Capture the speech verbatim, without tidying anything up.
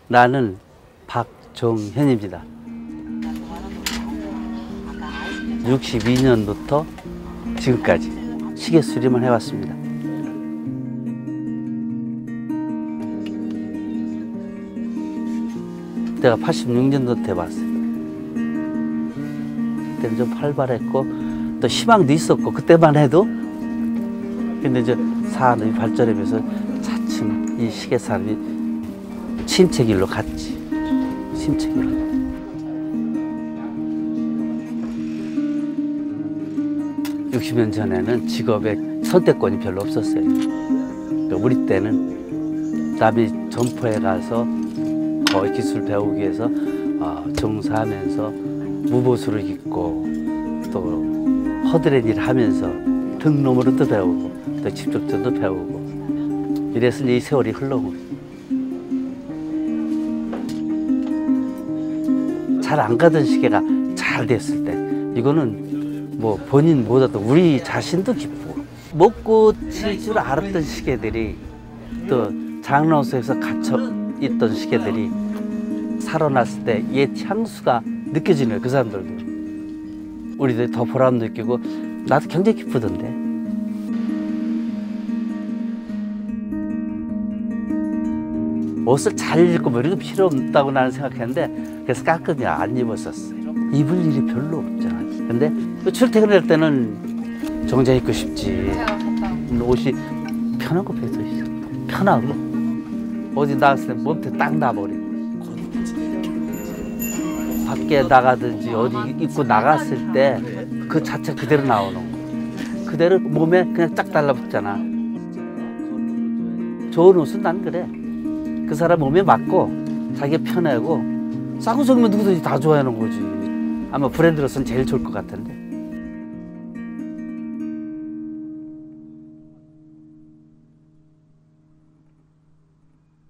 나는 박종현입니다. 육십이 년부터 지금까지 시계 수리만 해왔습니다. 내가 팔십육 년도 때 봤어요. 그때는 좀 활발했고 또 희망도 있었고 그때만 해도. 근데 이제 산업이 발전하면서 차츰 이 시계 산업이 침체길로 갔지. 침체길로. 육십 년 전에는 직업에 선택권이 별로 없었어요. 우리 때는 남이 점포에 가서 거의 기술 배우기 위해서 종사하면서 무보수를 입고 또 허드렛 일을 하면서 등록으로도 배우고 또 집적전도 배우고 이래서 이 세월이 흘러오고 잘 안 가던 시계가 잘 됐을 때 이거는 뭐 본인보다도 우리 자신도 기쁘고 먹고 칠 줄 알았던 시계들이 또 장롱속에서 갇혀 있던 시계들이 살아났을 때 옛 향수가 느껴지는 거예요. 그 사람들도. 우리도 더 보람 느끼고 나도 굉장히 기쁘던데. 옷을 잘 입고 뭐 이런 거 필요 없다고 나는 생각했는데 그래서 깔끔히 안 입었었어요. 입을 일이 별로 없잖아. 근데 출퇴근할 때는 정장 입고 싶지. 옷이 편한 거 배도 있어. 편하고 어디 나갔을 때 몸에 딱 나버리고 밖에 나가든지 어디 입고 나갔을 때 그 자체 그대로 나오는 거. 그대로 몸에 그냥 딱 달라붙잖아. 좋은 옷은 난 그래. 그 사람 몸에 맞고 자기가 편하고 싸고 적으면 누구든지 다 좋아하는 거지. 아마 브랜드로서는 제일 좋을 것 같은데.